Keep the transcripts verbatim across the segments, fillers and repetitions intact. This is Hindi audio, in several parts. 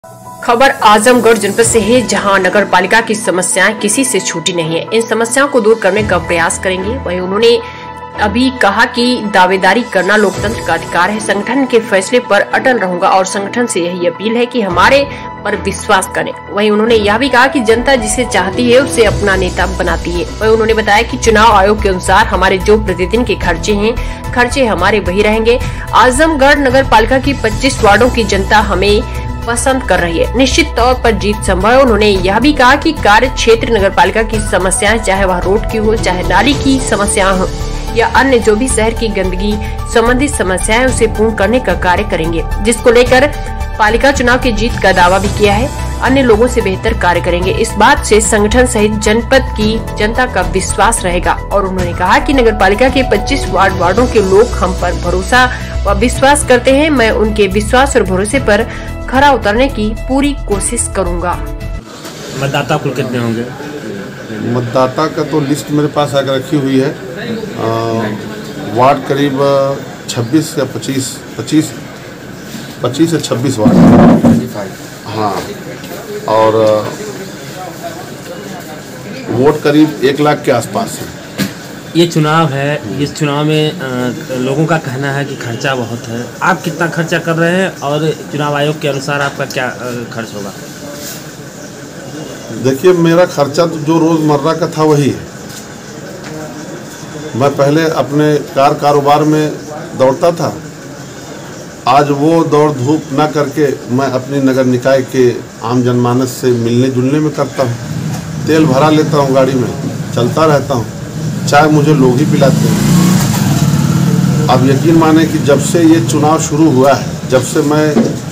खबर आजमगढ़ जनपद से है, जहां नगर पालिका की समस्याएं किसी से छूटी नहीं है। इन समस्याओं को दूर करने का प्रयास करेंगे। वहीं उन्होंने अभी कहा कि दावेदारी करना लोकतंत्र का अधिकार है। संगठन के फैसले पर अटल रहूंगा और संगठन से यही अपील है कि हमारे पर विश्वास करें। वहीं उन्होंने यह भी कहा कि जनता जिसे चाहती है उसे अपना नेता बनाती है। वहीं उन्होंने बताया कि चुनाव आयोग के अनुसार हमारे जो प्रतिदिन के खर्चे हैं, खर्चे हमारे वही रहेंगे। आजमगढ़ नगर पालिका की पच्चीस वार्डों की जनता हमें पसंद कर रही है। निश्चित तौर पर जीत संभव है। उन्होंने यह भी कहा कि कार्य क्षेत्र नगर पालिका की समस्याएं, चाहे वह रोड की हो, चाहे नाली की समस्याएं हो या अन्य जो भी शहर की गंदगी संबंधित समस्याएं, उसे पूर्ण करने का कार्य करेंगे, जिसको लेकर पालिका चुनाव की जीत का दावा भी किया है। अन्य लोगों से बेहतर कार्य करेंगे। इस बात से संगठन सहित जनपद की जनता का विश्वास रहेगा। और उन्होंने कहा कि नगर पालिका के पच्चीस वार्ड वार्डों के लोग हम पर भरोसा व विश्वास करते हैं। मैं उनके विश्वास और भरोसे पर खरा उतरने की पूरी कोशिश करूंगा। मतदाता कुल कितने होंगे? मतदाता का तो लिस्ट मेरे पास आकर रखी हुई है। आ, वार्ड करीब छब्बीस या पच्चीस पच्चीस पच्चीस या छब्बीस वार्ड, हाँ, और वोट करीब एक लाख के आसपास है। ये चुनाव है, इस चुनाव में आ, लोगों का कहना है कि खर्चा बहुत है। आप कितना खर्चा कर रहे हैं और चुनाव आयोग के अनुसार आपका क्या आ, खर्च होगा? देखिए, मेरा खर्चा तो जो रोज़मर्रा का था वही है। मैं पहले अपने कार कारोबार में दौड़ता था। आज वो दौड़ धूप ना करके मैं अपनी नगर निकाय के आम जनमानस से मिलने जुलने में करता हूँ। तेल भरा लेता हूँ, गाड़ी में चलता रहता हूँ, चाय मुझे लोग ही पिलाते हैं। अब यकीन माने कि जब से ये चुनाव शुरू हुआ है, जब से मैं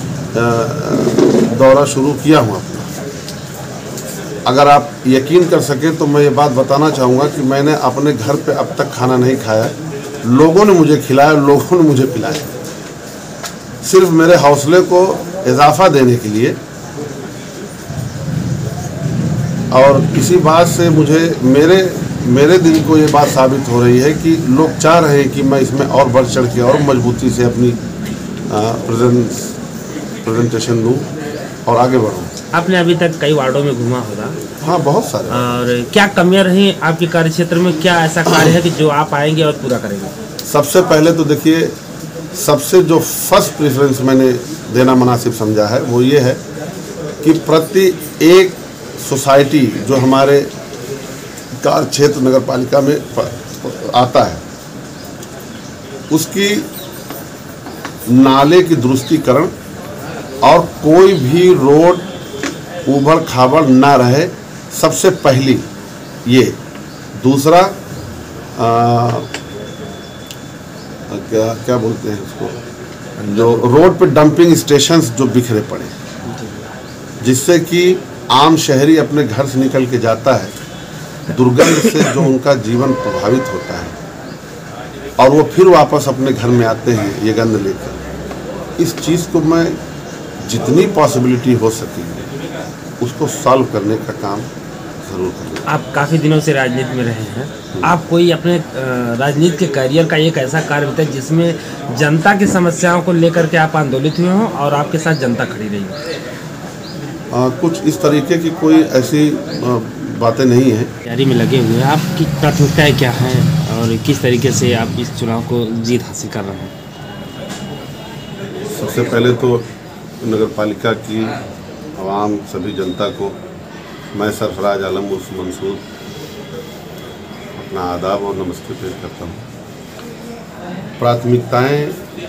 दौरा शुरू किया हूँ अपना, अगर आप यकीन कर सकें तो मैं ये बात बताना चाहूँगा कि मैंने अपने घर पे अब तक खाना नहीं खाया। लोगों ने मुझे खिलाया, लोगों ने मुझे पिलाया, सिर्फ मेरे हौसले को इजाफा देने के लिए। और इसी बात से मुझे मेरे मेरे दिल को ये बात साबित हो रही है कि लोग चाह रहे हैं कि मैं इसमें और बढ़ चढ़ के और मजबूती से अपनी प्रेजेंस प्रेजेंटेशन दूँ और आगे बढ़ूँ। आपने अभी तक कई वार्डों में घूमा होगा। हाँ, बहुत सारे। और क्या कमियां रही आपके कार्य क्षेत्र में? क्या ऐसा कार्य है कि जो आप आएंगे और पूरा करेंगे? सबसे पहले तो देखिए, सबसे जो फर्स्ट प्रेफरेंस मैंने देना मुनासिब समझा है वो ये है कि प्रति एक सोसाइटी जो हमारे कार्य क्षेत्र नगर पालिका में आता है, उसकी नाले की दुरुस्तीकरण और कोई भी रोड उबड़ खाबड़ ना रहे, सबसे पहली ये। दूसरा, आ, क्या क्या बोलते हैं उसको, जो रोड पे डंपिंग स्टेशंस जो बिखरे पड़े, जिससे कि आम शहरी अपने घर से निकल के जाता है, दुर्गंध से जो उनका जीवन प्रभावित होता है और वो फिर वापस अपने घर में आते हैं ये गंध लेकर। इस चीज़ को मैं जितनी पॉसिबिलिटी हो सकेगी उसको सॉल्व करने का काम जरूर करूँगा। आप काफ़ी दिनों से राजनीति में रहे हैं। आप कोई अपने राजनीति के करियर का एक ऐसा कार्य बताएं जिसमें जनता की समस्याओं को लेकर के आप आंदोलित हुए हों और आपके साथ जनता खड़ी रही हो? कुछ इस तरीके की कोई ऐसी आ, बातें नहीं हैं। तैयारी में लगे हुए हैं। आपकी प्राथमिकताएं क्या हैं और किस तरीके से आप इस चुनाव को जीत हासिल कर रहे हैं? सबसे पहले तो नगर पालिका की आवाम, सभी जनता को मैं सरफराज आलम उर्फ मंसूर अपना आदाब और नमस्ते पेश करता हूँ। प्राथमिकताएं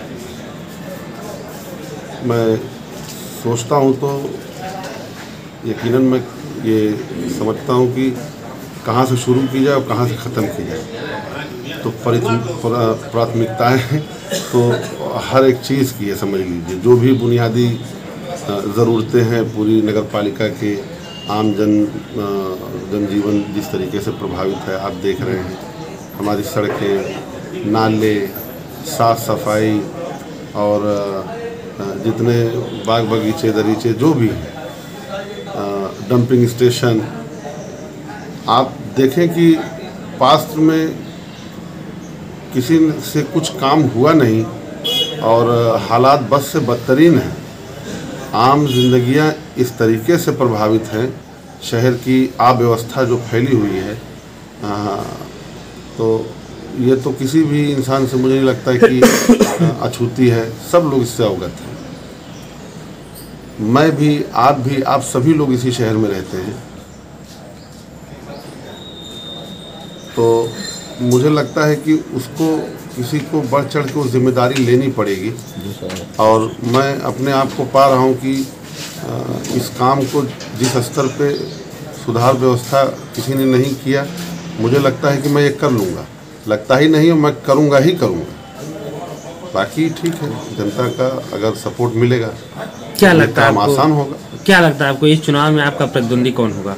मैं सोचता हूँ तो यकीनन मैं ये समझता हूँ कि कहाँ से शुरू की जाए और कहाँ से ख़त्म की जाए। तो प्राथमिकताएं तो हर एक चीज़ की है, समझ लीजिए। जो भी बुनियादी ज़रूरतें हैं पूरी नगर पालिका के आम जन जनजीवन जिस तरीके से प्रभावित है, आप देख रहे हैं। हमारी सड़कें, नाले, साफ़ सफाई और जितने बाग बगीचे, दरीचे जो भी हैं, डंपिंग स्टेशन, आप देखें कि पास्ट में किसी से कुछ काम हुआ नहीं और हालात बस से बदतरीन हैं। आम जिंदगियां इस तरीके से प्रभावित हैं, शहर की अव्यवस्था जो फैली हुई है, आ, तो ये तो किसी भी इंसान से मुझे नहीं लगता कि अछूती है। सब लोग इससे अवगत हैं। मैं भी, आप भी, आप सभी लोग इसी शहर में रहते हैं, तो मुझे लगता है कि उसको किसी को बढ़ चढ़ के वो जिम्मेदारी लेनी पड़ेगी। और मैं अपने आप को पा रहा हूँ कि इस काम को जिस स्तर पे सुधार व्यवस्था किसी ने नहीं किया, मुझे लगता है कि मैं ये कर लूँगा। लगता ही नहीं है, मैं करूँगा ही करूँगा। बाकी ठीक है, जनता का अगर सपोर्ट मिलेगा क्या लगता है काम आसान होगा। क्या लगता है आपको इस चुनाव में आपका प्रतिद्वंदी कौन होगा?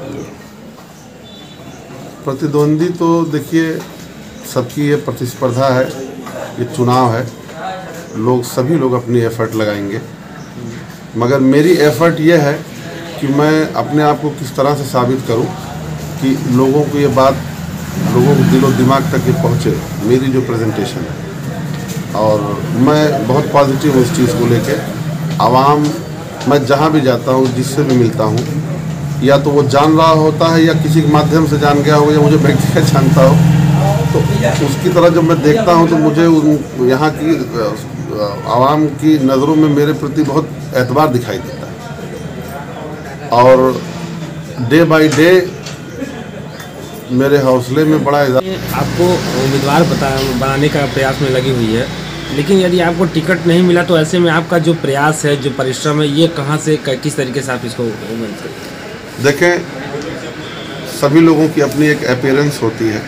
प्रतिद्वंदी तो देखिए, सबकी ये प्रतिस्पर्धा है, ये चुनाव है, लोग सभी लोग अपनी एफर्ट लगाएंगे। मगर मेरी एफर्ट ये है कि मैं अपने आप को किस तरह से साबित करूं कि लोगों को ये बात, लोगों को दिलो दिमाग तक ये पहुंचे, मेरी जो प्रेजेंटेशन है। और मैं बहुत पॉजिटिव हूँ इस चीज़ को लेके। आवाम, मैं जहाँ भी जाता हूँ, जिससे भी मिलता हूँ, या तो वो जान रहा होता है या किसी के माध्यम से जान गया हो या मुझे व्यक्तिगत जानता हो, तो उसकी तरह जब मैं देखता हूँ तो मुझे यहाँ की आवाम की नज़रों में मेरे प्रति बहुत एतबार दिखाई देता है। और डे बाय डे मेरे हौसले में बड़ा इजाफा। आपको उम्मीदवार बता बनाने का प्रयास में लगी हुई है, लेकिन यदि आपको टिकट नहीं मिला तो ऐसे में आपका जो प्रयास है, जो परिश्रम है, ये कहाँ से, किस तरीके से आप इसको देखें? सभी लोगों की अपनी एक अपीयरेंस होती है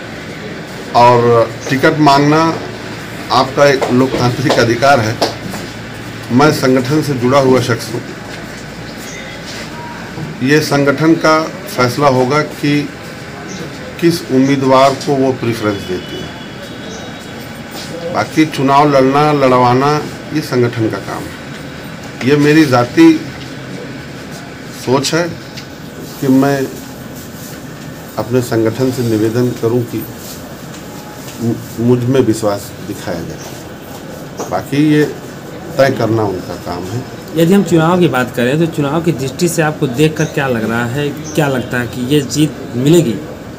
और टिकट मांगना आपका एक लोकतांत्रिक अधिकार है। मैं संगठन से जुड़ा हुआ शख्स हूँ। ये संगठन का फैसला होगा कि किस उम्मीदवार को वो प्रेफरेंस देती है। बाकी चुनाव लड़ना लड़वाना ये संगठन का काम है। ये मेरी ज़ाती सोच है कि मैं अपने संगठन से निवेदन करूं कि मुझ में विश्वास दिखाया जाए। बाकी ये तय करना उनका काम है। यदि हम चुनाव की बात करें तो चुनाव की दृष्टि से आपको देखकर क्या लग रहा है, क्या लगता है कि ये जीत मिलेगी?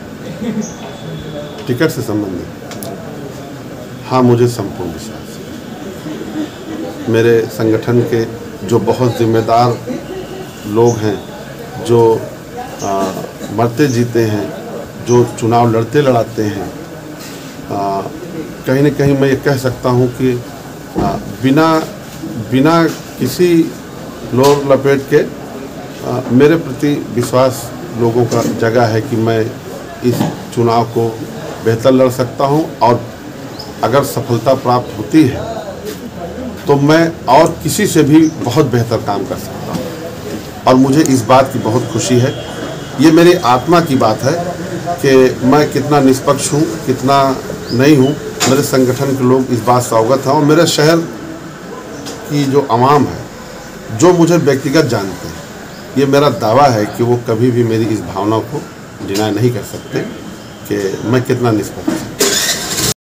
टिकट से संबंधित, हाँ, मुझे संपूर्ण विश्वास है। मेरे संगठन के जो बहुत जिम्मेदार लोग हैं, जो आ, मरते जीते हैं, जो चुनाव लड़ते लड़ाते हैं, आ, कहीं न कहीं मैं ये कह सकता हूँ कि आ, बिना बिना किसी लोर लपेट के आ, मेरे प्रति विश्वास लोगों का जगह है कि मैं इस चुनाव को बेहतर लड़ सकता हूँ। और अगर सफलता प्राप्त होती है तो मैं और किसी से भी बहुत बेहतर काम कर सकता हूँ। और मुझे इस बात की बहुत खुशी है। ये मेरी आत्मा की बात है कि मैं कितना निष्पक्ष हूँ, कितना नहीं हूँ। मेरे संगठन के लोग इस बात से अवगत हैं और मेरे शहर की जो आवाम है, जो मुझे व्यक्तिगत जानते हैं, ये मेरा दावा है कि वो कभी भी मेरी इस भावना को डिनाई नहीं कर सकते कि मैं कितना निष्पक्ष हूँ।